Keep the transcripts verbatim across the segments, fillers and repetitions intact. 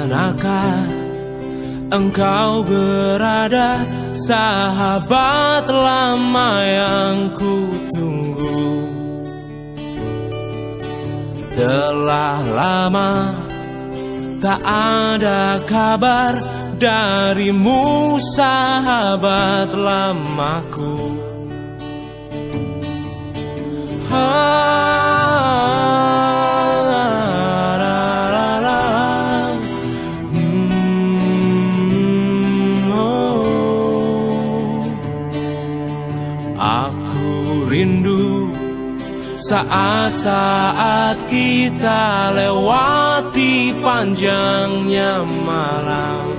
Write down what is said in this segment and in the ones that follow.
manakah engkau berada, sahabat lama yang ku tunggu? Telah lama tak ada kabar darimu, sahabat lamaku. Saat-saat kita lewati panjangnya malam,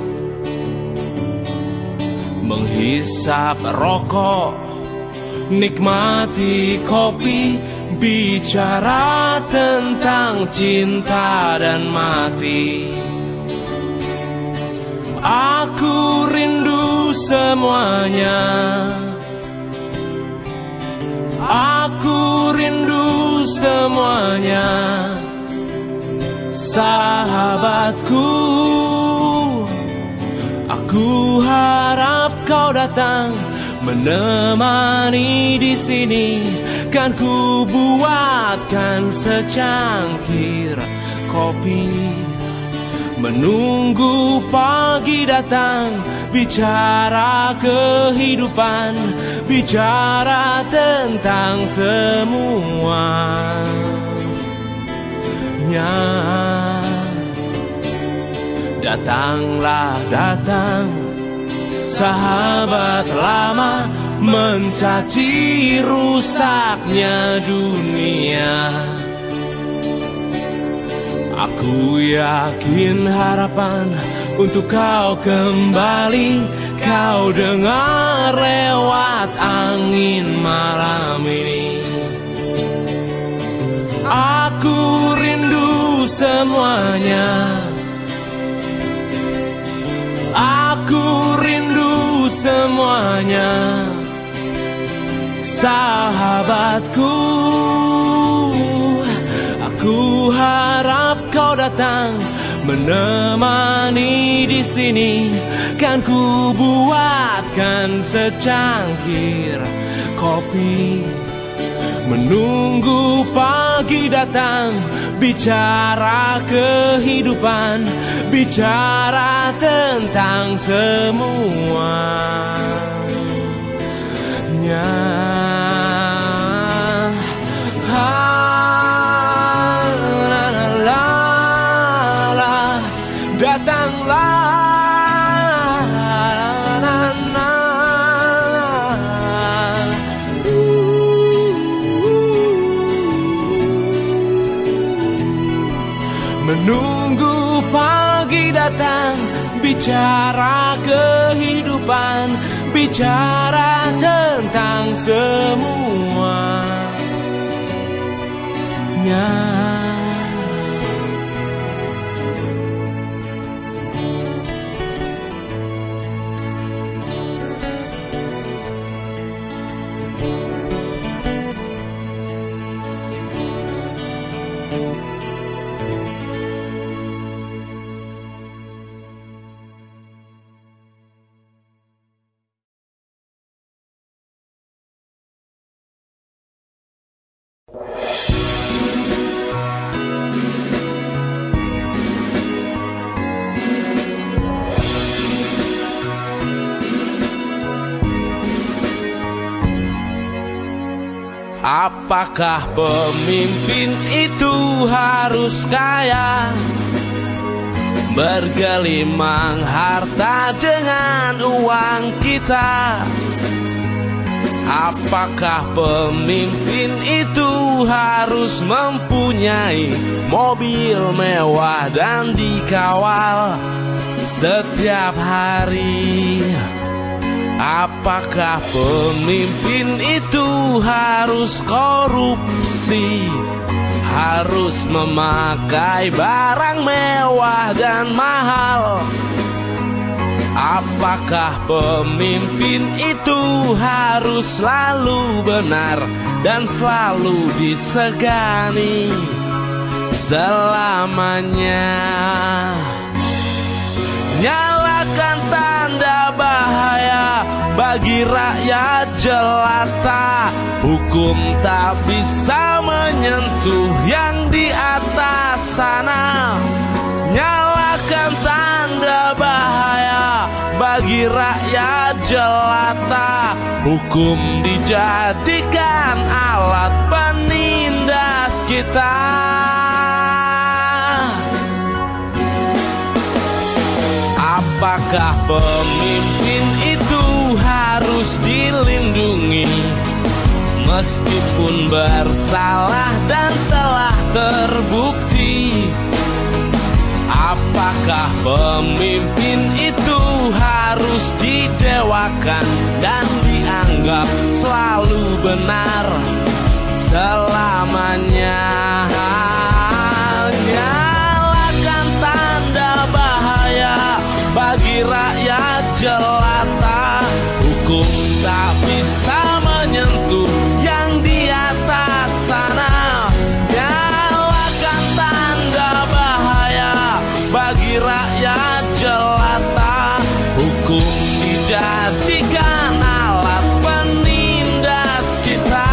menghisap rokok, nikmati kopi, bicara tentang cinta dan mati. Aku rindu semuanya, aku rindu semuanya, sahabatku. Aku harap kau datang menemani di sini, kan ku buatkan secangkir kopi, menunggu pagi datang, bicara kehidupan, bicara tentang semuanya. Datanglah datang, sahabat lama, mencaci rusaknya dunia. Aku yakin harapan untuk kau kembali kau dengar lewat angin malam ini. Aku rindu semuanya, aku rindu semuanya, sahabatku. Aku harap kau datang menemani di sini, kan ku buatkan secangkir kopi, menunggu pagi datang, bicara kehidupan, bicara tentang semuanya. Datanglah, menunggu pagi datang, bicara kehidupan, bicara tentang semuanya. Apakah pemimpin itu harus kaya, bergelimang harta dengan uang kita? Apakah pemimpin itu harus mempunyai mobil mewah dan dikawal setiap hari? Apakah pemimpin itu harus korupsi, harus memakai barang mewah dan mahal? Apakah pemimpin itu harus selalu benar dan selalu disegani selamanya? Nyalakan tanda bahaya bagi rakyat jelata. Hukum tak bisa menyentuh yang di atas sana. Nyalakan tanda bahaya bagi rakyat jelata. Hukum dijadikan alat penindas kita. Apakah pemimpin itu harus dilindungi meskipun bersalah dan telah terbukti? Apakah pemimpin itu harus didewakan dan dianggap selalu benar selamanya? Nyalakan tanda bahaya bagi rakyat jelata. Hukum tak bisa menyentuh yang di atas sana. Nyalakan tanda bahaya bagi rakyat jelata. Hukum dijadikan alat penindas kita.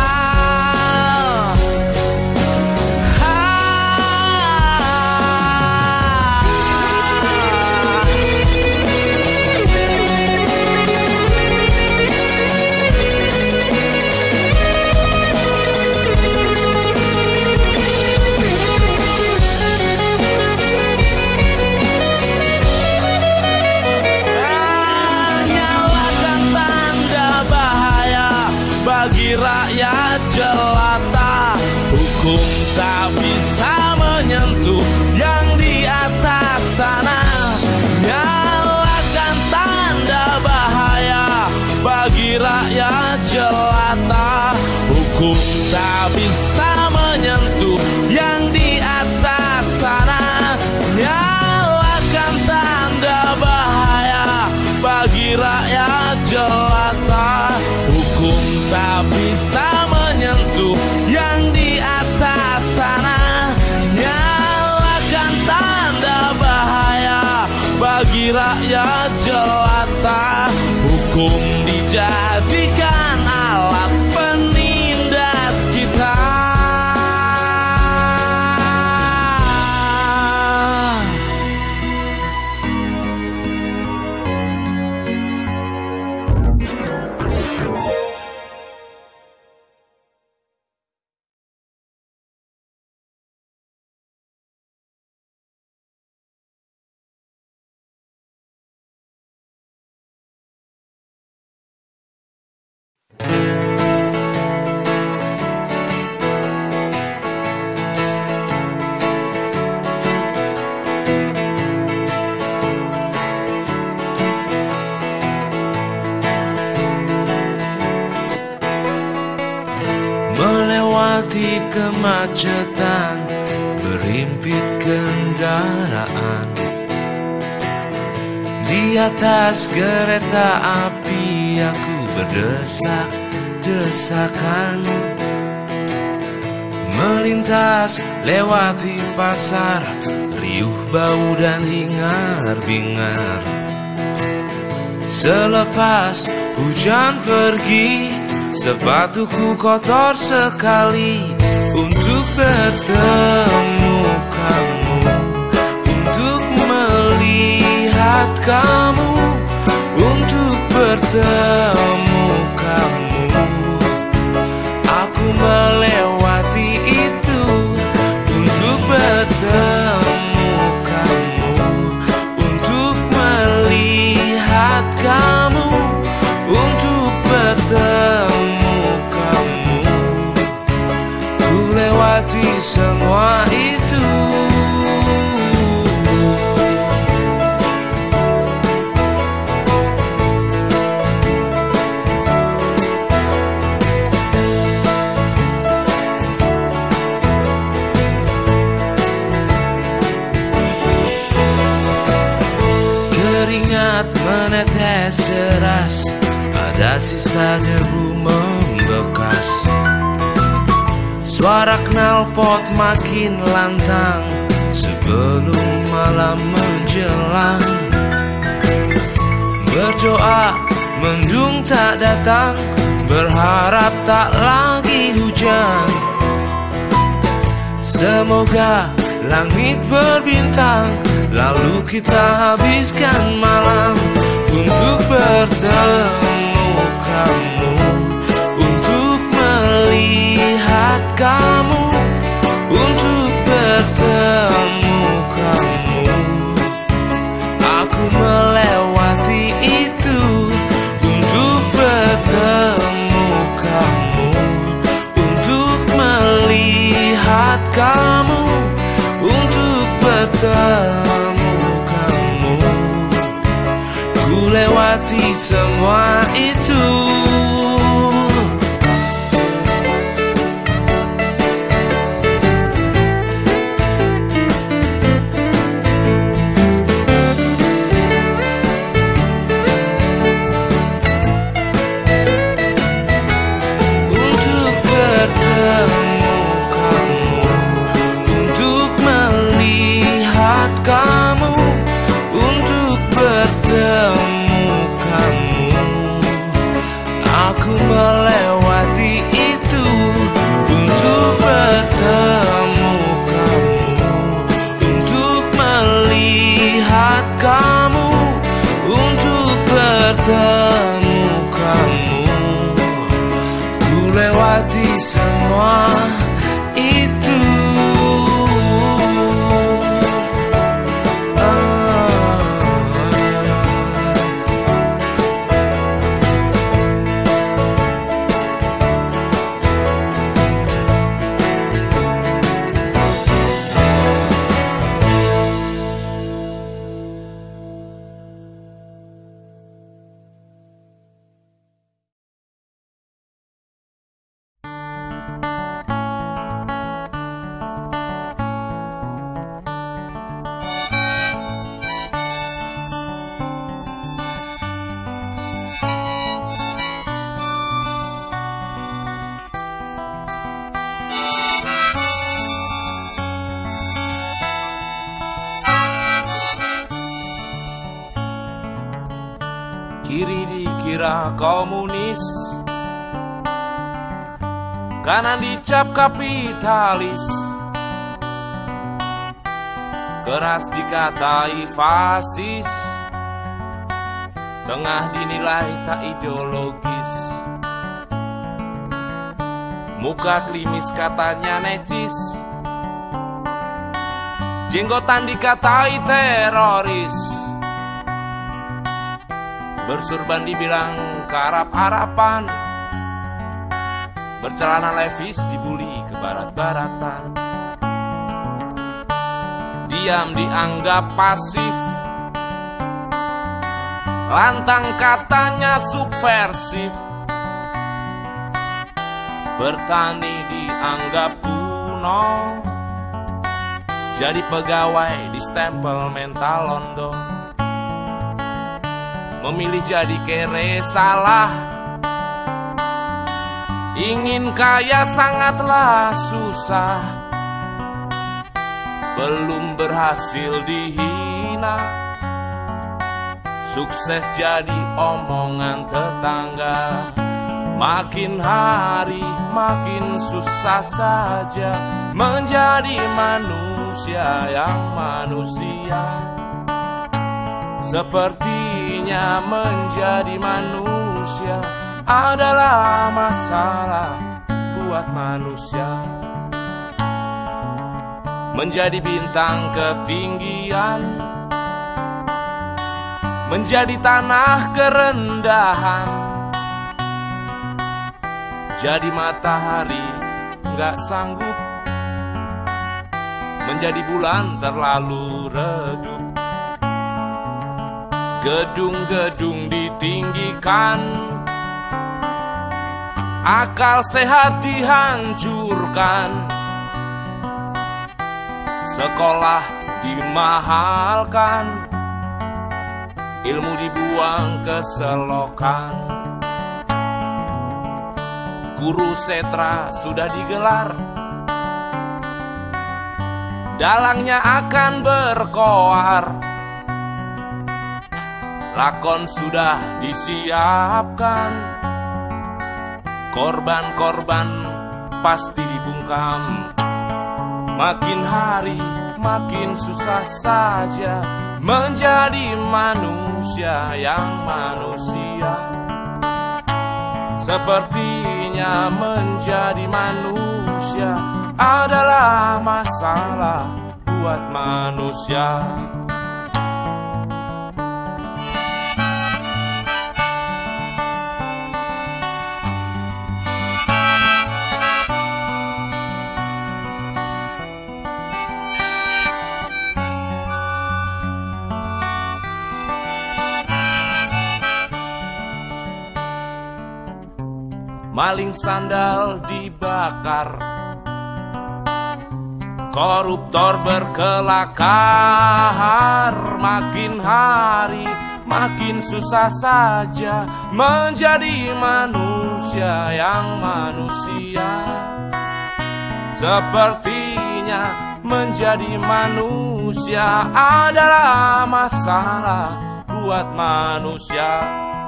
Rakyat jelata. Hukum tak bisa menyentuh yang di atas sana. Nyalakan tanda bahaya bagi rakyat jelata. Hukum tak bisa menyentuh yang di atas sana. Nyalakan tanda bahaya bagi rakyat jelata. Hukum tak bisa menyentuh yang di atas sana. Nyalakan tanda bahaya bagi rakyat jelata. Hukum dijadikan alat penindas kita. Melewati kemacetan, berhimpit kendaraan. Di atas kereta api aku berdesak-desakan. Melintas lewati pasar, riuh bau dan hingar-bingar. Selepas hujan pergi, sepatuku kotor sekali untuk bertemu kamu, untuk melihat kamu, untuk bertemu kamu. Aku melewati itu untuk bertemu kamu, untuk melihat kamu, untuk bertemu kamu. Ku lewati semua itu. Keringat menetes deras, ada sisa debu membekas. Suara knalpot makin lantang sebelum malam menjelang. berdoa mendung tak datang, berharap tak lagi hujan. Semoga langit berbintang, lalu kita habiskan malam untuk bertemu kamu, untuk melihat kamu, untuk bertemu kamu. Aku melewati itu untuk bertemu kamu, untuk melihat kamu, untuk bertemu kamu. Ku lewati semua itu. Kamu untuk bertemu kamu. Aku melewati itu untuk bertemu kamu, untuk melihat kamu, untuk bertemu kamu. Ku lewati semua itu. Kiri dikira komunis, kanan dicap kapitalis, keras dikatai fasis, tengah dinilai tak ideologis. Muka klimis katanya necis, jenggotan dikatai teroris, bersurban dibilang karap-harapan, bercelana levis dibully ke barat-baratan. Diam dianggap pasif, lantang katanya subversif. Bertani dianggap kuno, jadi pegawai di stempel mental londo. Memilih jadi kere salah, ingin kaya sangatlah susah. Belum berhasil dihina, sukses jadi omongan tetangga. Makin hari makin susah saja menjadi manusia yang manusia. Sepertinya menjadi manusia adalah masalah buat manusia. Menjadi bintang ketinggian, menjadi tanah kerendahan, jadi matahari nggak sanggup, menjadi bulan terlalu redup. Gedung-gedung ditinggikan, akal sehat dihancurkan, sekolah dimahalkan, ilmu dibuang ke selokan. Guru setra sudah digelar, dalangnya akan berkoar. lakon sudah disiapkan, korban-korban pasti dibungkam. Makin hari makin susah saja menjadi manusia yang manusia. Sepertinya menjadi manusia adalah masalah buat manusia. Maling sandal dibakar, koruptor berkelakar. Makin hari makin susah saja menjadi manusia yang manusia. Sepertinya menjadi manusia adalah masalah buat manusia.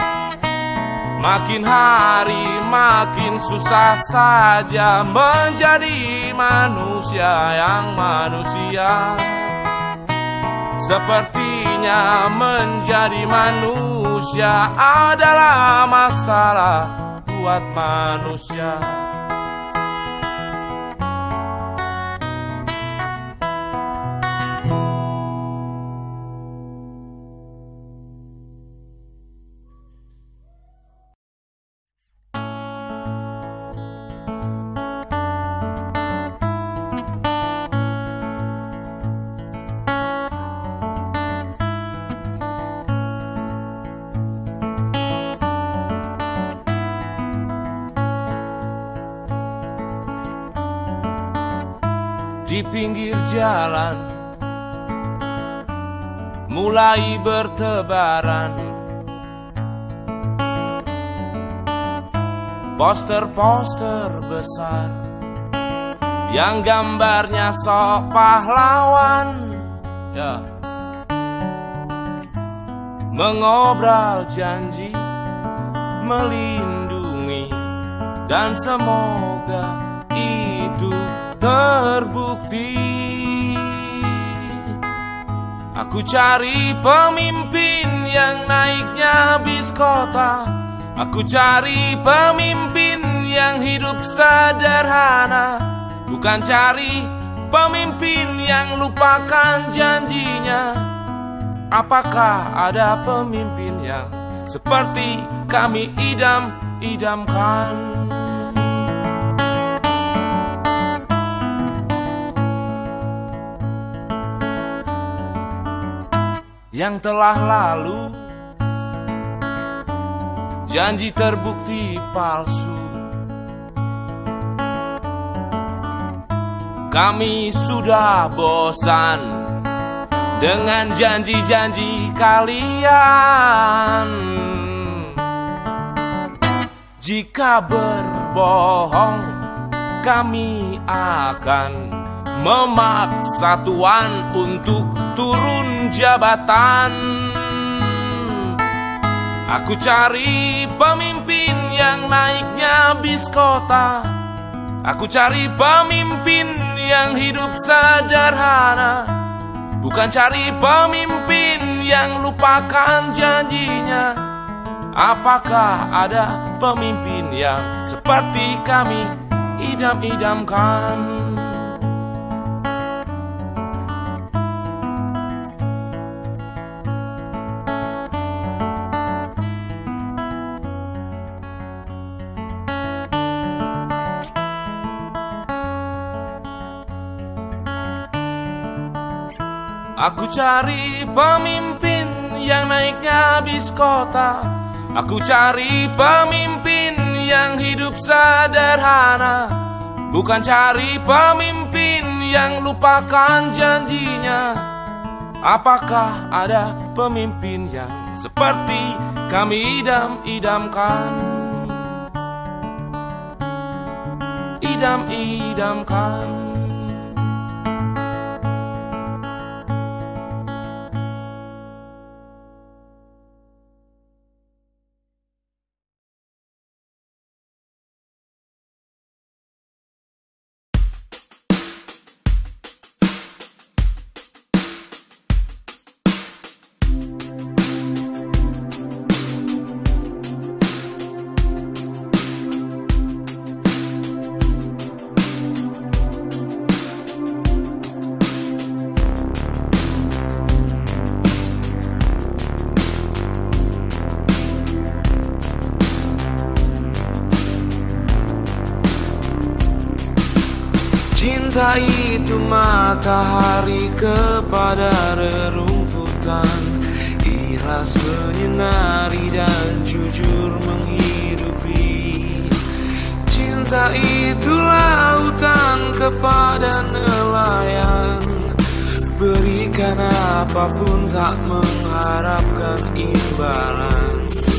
Makin hari makin susah saja menjadi manusia yang manusia. Sepertinya menjadi manusia adalah masalah buat manusia. Di pinggir jalan mulai bertebaran poster-poster besar yang gambarnya sok pahlawan, ya, mengobrol janji melindungi, dan semoga itu terbukti. Aku cari pemimpin yang naiknya bis kota. Aku cari pemimpin yang hidup sederhana. Bukan cari pemimpin yang lupakan janjinya. Apakah ada pemimpin yang seperti kami idam-idamkan? Yang telah lalu, janji terbukti palsu. Kami sudah bosan dengan janji-janji kalian. Jika berbohong, kami akan memaksa Tuan untuk turun jabatan. Aku cari pemimpin yang naiknya bis kota. Aku cari pemimpin yang hidup sederhana. Bukan cari pemimpin yang lupakan janjinya. Apakah ada pemimpin yang seperti kami idam-idamkan? Aku cari pemimpin yang naiknya bis kota. Aku cari pemimpin yang hidup sederhana. Bukan cari pemimpin yang lupakan janjinya. Apakah ada pemimpin yang seperti kami idam-idamkan? Idam-idamkan. Cinta itu matahari kepada rerumputan, ikhlas menyinari dan jujur menghidupi. Cinta itu lautan kepada nelayan, berikan apapun tak mengharapkan imbalan.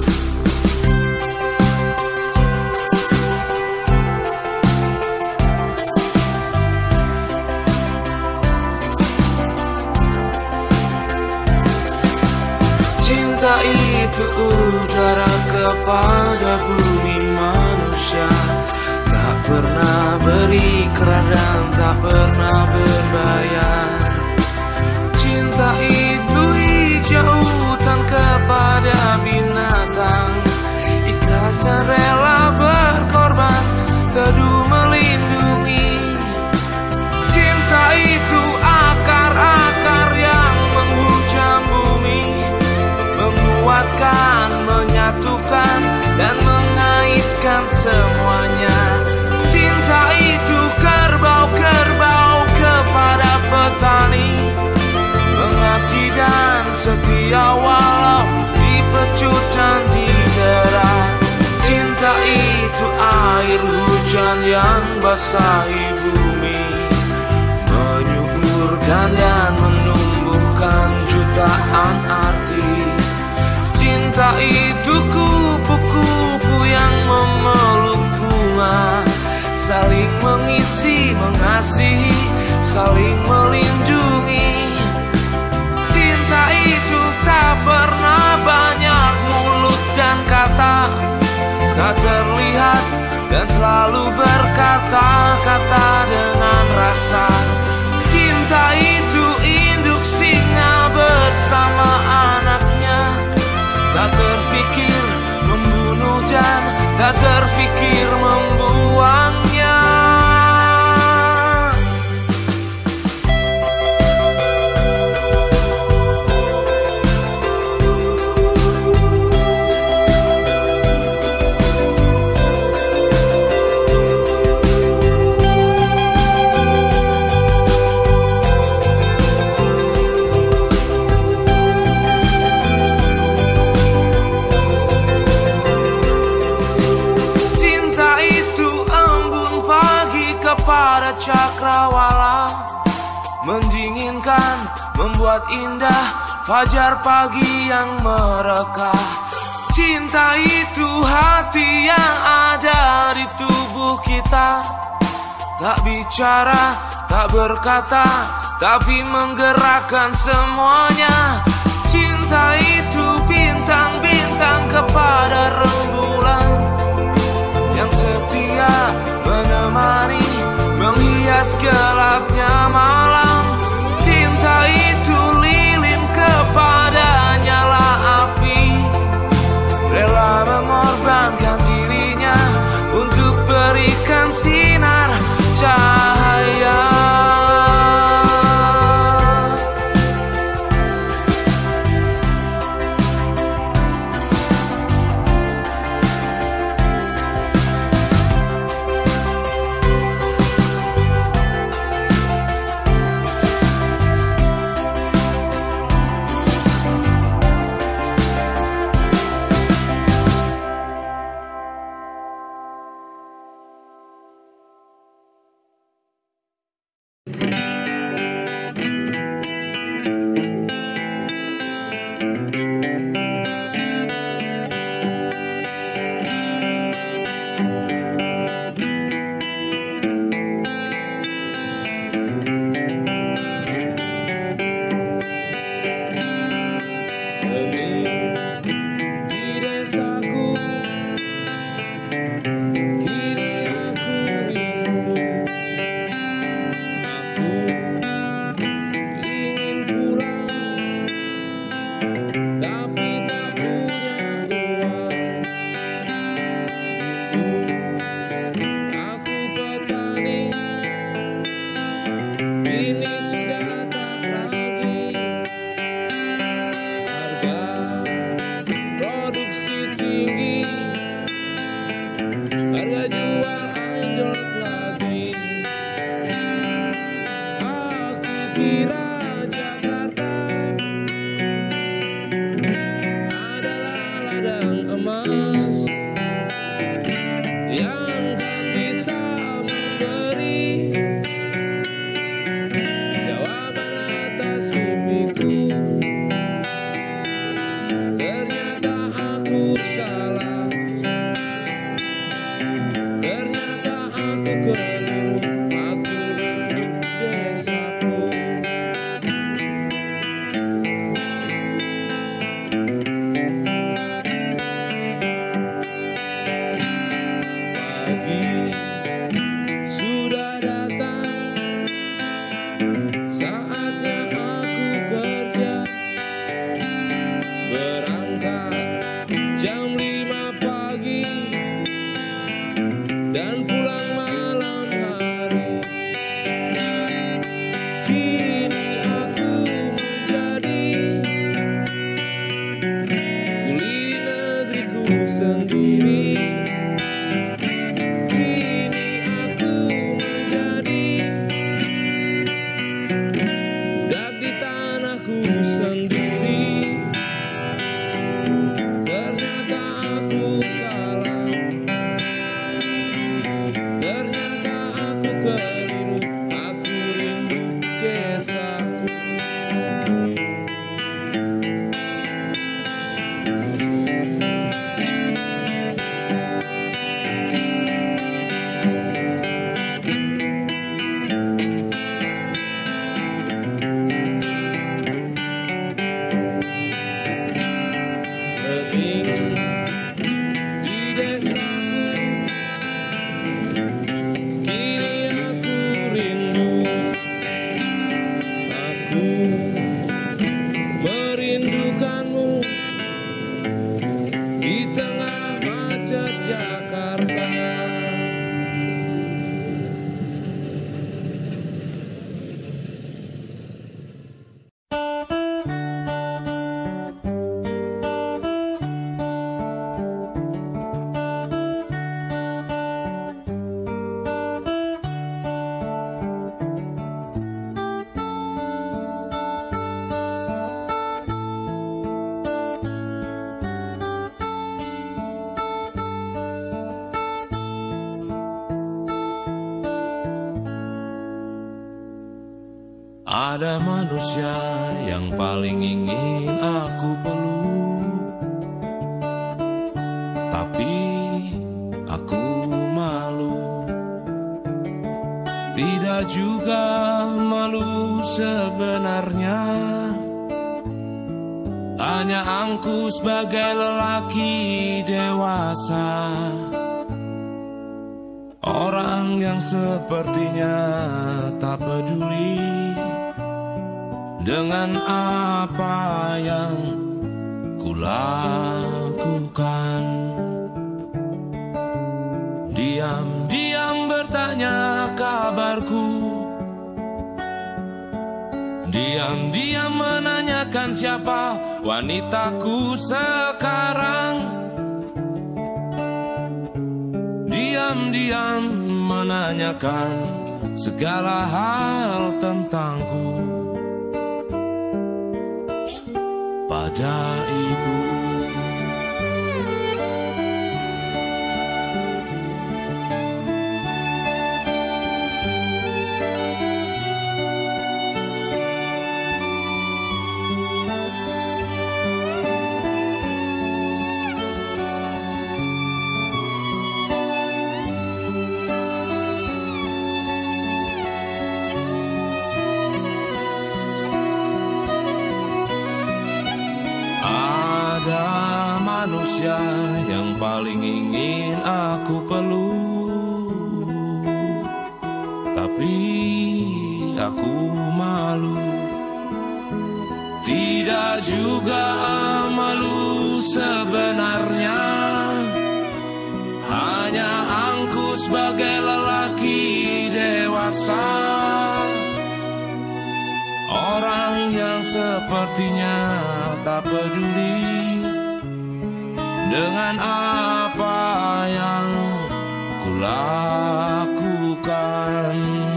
Cinta itu udara kepada bumi manusia, tak pernah berikrar dan tak pernah berbayar. Cinta itu hijau hutan kepada binatang, ikhlas dan rela berkorban, teduh melindungi. Cinta itu akar-akar yang menghujam bumi, menguatkan, menyatukan, dan mengaitkan semuanya. Cinta itu kerbau-kerbau kepada petani, mengabdi dan setia walau dipecut dan didera. Cinta itu air hujan yang basahi bumi, menyuburkan dan menumbuhkan jutaan arti. Cinta itu kupu-kupu yang memeluk bunga, saling mengisi, mengasihi, saling melindungi. Cinta itu tak pernah banyak mulut dan kata, tak terlihat dan selalu berkata-kata dengan rasa. Cinta itu induk singa bersama anaknya, tak terfikir membunuh dan tak terfikir membuangnya. Pada cakrawala, mendinginkan, membuat indah fajar pagi yang merekah. Cinta itu hati yang ada di tubuh kita, tak bicara, tak berkata, tapi menggerakkan semuanya. Cinta itu bintang-bintang kepada rembulan, yang setia menemani, menghias gelapnya malam. Cinta itu lilin kepada nyala api, rela mengorbankan dirinya untuk berikan sinar cahaya. di tengah macet Jakarta. Ada manusia yang paling ingin aku peluk, tapi aku malu. Tidak juga malu sebenarnya, hanya angku sebagai lelaki dewasa, orang yang sepertinya tak peduli dengan apa yang kulakukan. Diam-diam bertanya kabarku, diam-diam menanyakan siapa wanitaku sekarang. Diam-diam menanyakan segala hal tentangku pada ibu. Ada manusia yang paling ingin aku peluk, tapi aku malu. Tidak juga malu sebenarnya, hanya angku sebagai lelaki dewasa, orang yang sepertinya tak peduli dengan apa yang kulakukan.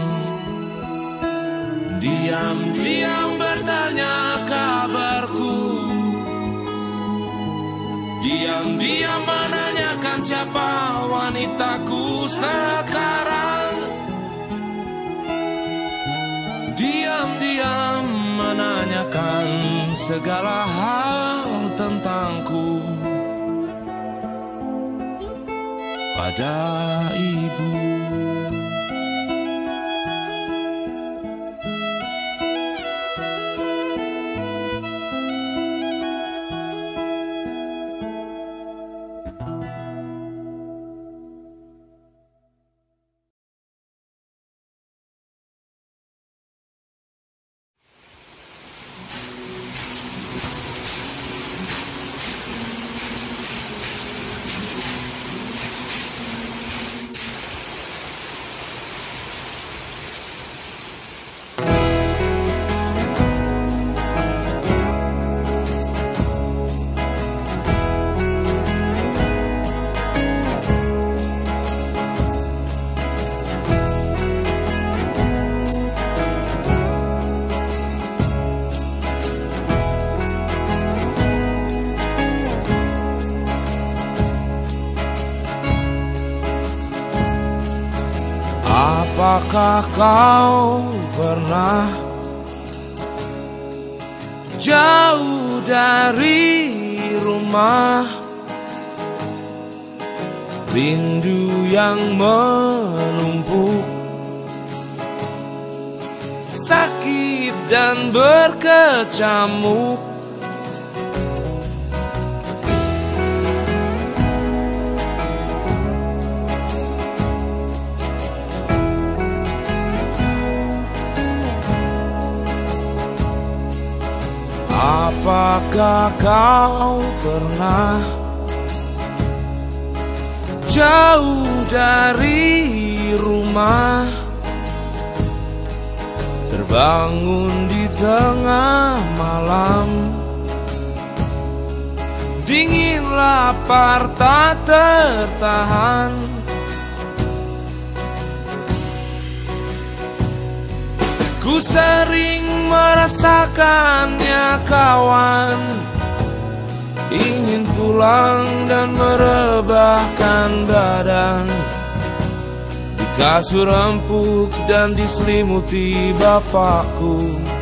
Diam-diam bertanya kabarku, diam-diam menanyakan siapa wanitaku sekarang. Diam-diam menanyakan segala hal tentangku pada ibu. Apakah kau pernah jauh dari rumah, rindu yang menumpuk, sakit dan berkecamuk? Apakah kau pernah jauh dari rumah, terbangun di tengah malam. Dingin lapar tak tertahan, ku sering merasakannya kawan. Ingin pulang dan merebahkan badan di kasur empuk dan diselimuti bapakku.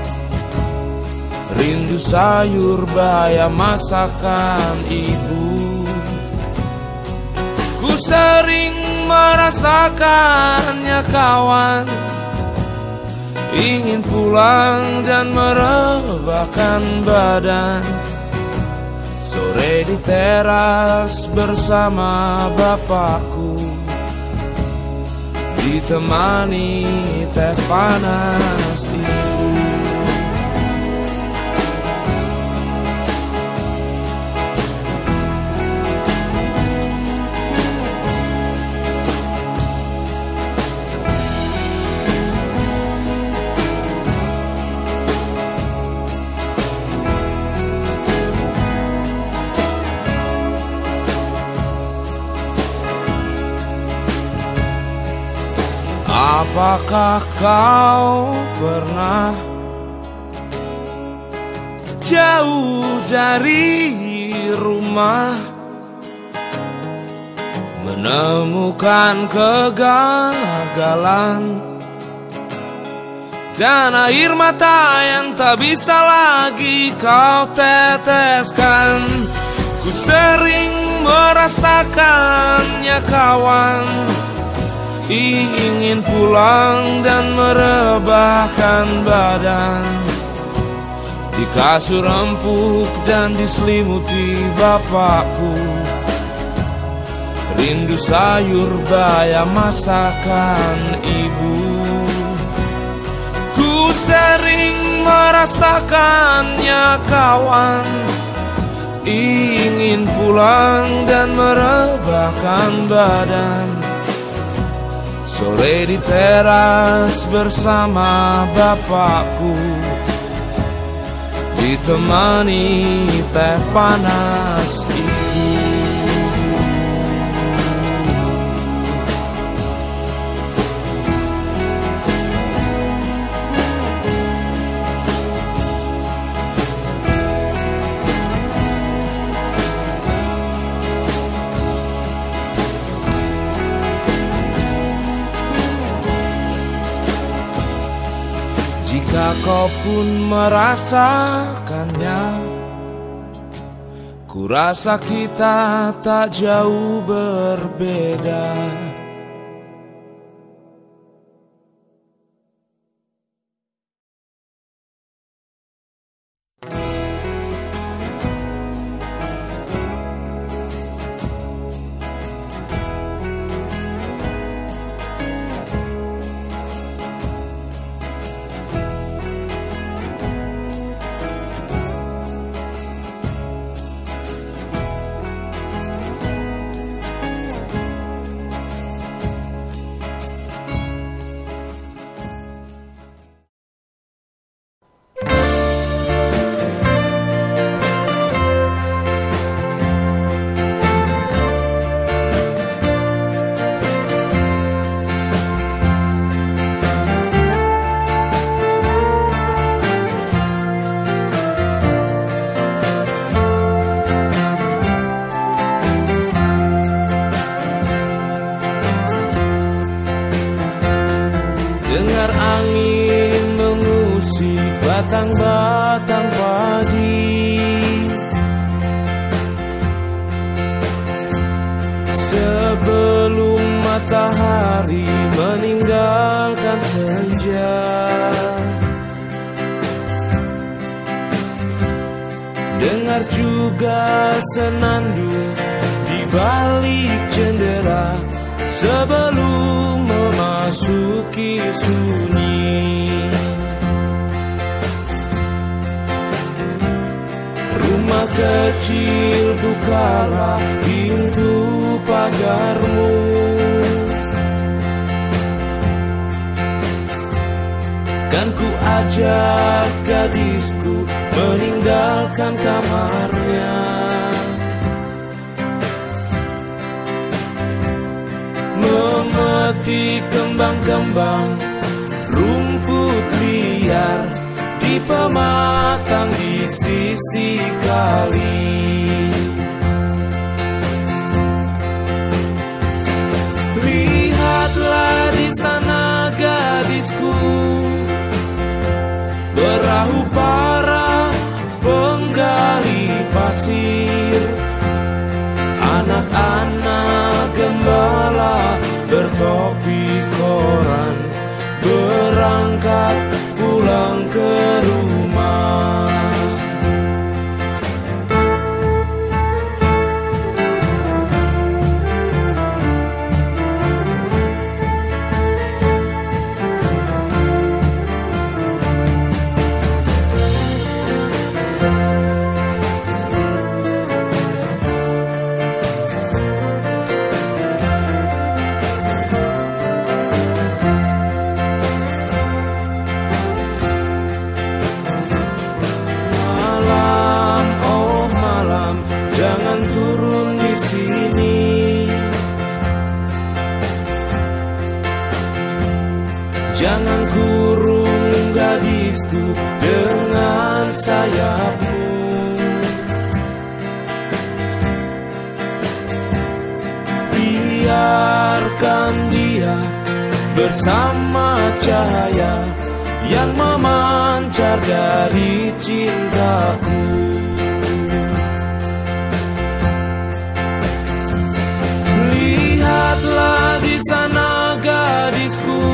Rindu sayur bayam masakan ibu. Ku sering merasakannya kawan. Ingin pulang dan merebahkan badan. Sore di teras bersama bapakku, ditemani teh panas ibu. Apakah kau pernah jauh dari rumah, menemukan kegagalan dan air mata yang tak bisa lagi kau teteskan? Ku sering merasakannya kawan. Ingin pulang dan merebahkan badan di kasur empuk dan diselimuti bapakku. Rindu sayur bayam masakan ibu. Ku sering merasakannya kawan. Ingin pulang dan merebahkan badan. Sore di teras bersama bapakku, ditemani teh panas ibu. Jika kau pun merasakannya, ku rasa kita tak jauh berbeda. Dengar angin mengusik batang-batang padi, sebelum matahari meninggalkan senja. Dengar juga senandung di balik jendela sebelum memasuki sunyi. Rumah kecil bukalah pintu pagarmu. Kan ku ajak gadisku meninggalkan kamarnya, memetik kembang-kembang rumput liar di pematang di sisi kali. Lihatlah di sana gadisku, perahu para penggali pasir, anak-anak gembala bertopi koran berangkat pulang ke rumah. Jangan turun di sini, jangan kurung gadisku dengan sayapmu. Biarkan dia bersama cahaya yang memancar dari cintaku. Lihatlah di sana gadisku,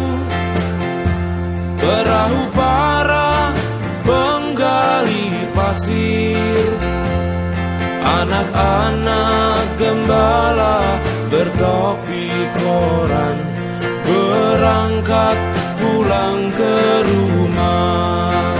perahu para penggali pasir, anak-anak gembala bertopi koran berangkat pulang ke rumah.